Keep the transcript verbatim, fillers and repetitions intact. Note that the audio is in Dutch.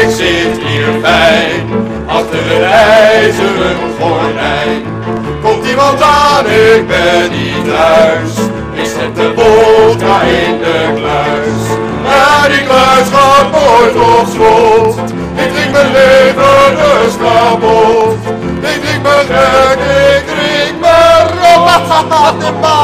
ik zit hier fijn, achter een ijzeren gordijn. Komt iemand aan, ik ben niet thuis, ik zet de vodka in de kluis. Maar die kluis gaat nooit op slot, ik drink mijn leven dus kapot. Ik drink me gek, ik drink me rot.